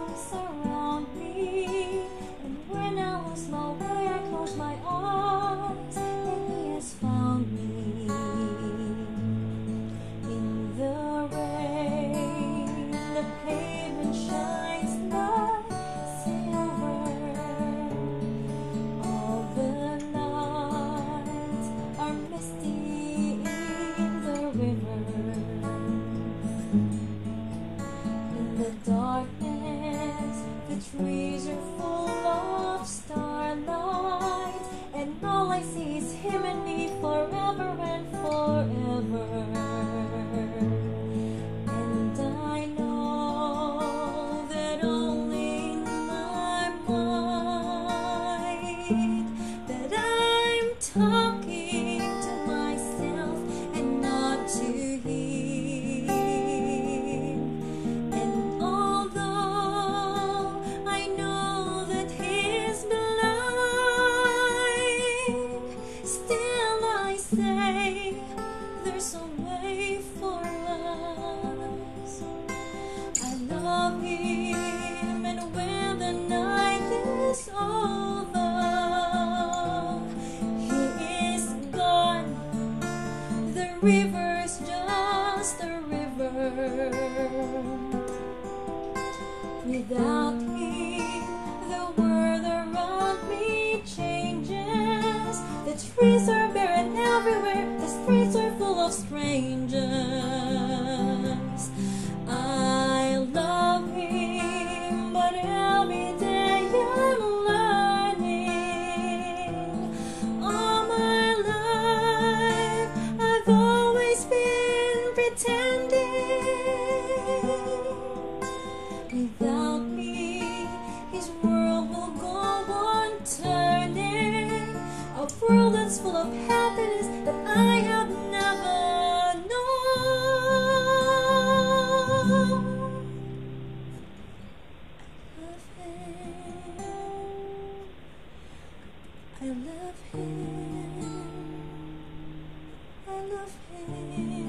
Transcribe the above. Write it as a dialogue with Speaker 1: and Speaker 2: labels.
Speaker 1: arms around me, and when I was my way, I closed my eyes, and He has found me. In the rain, the pavement shines like silver. All the nights are misty in the river. In the darkness, the trees are full of starlight, and all I see is Him and me forever and forever. And I know that only in my mind that I'm talking to myself and not to Him. And although I know that He's blind, still I say there's a way for us. I love Him, and when the night is over, He is gone. The river's just a river. Without Him, the world around me changes. The trees are barren everywhere, the streets are full of strangers. I love Him, but every day I'm learning. All my life I've always been pretending. Without me, His world will go on turning, a world that's full of happiness that I have never known. I love Him. I love Him.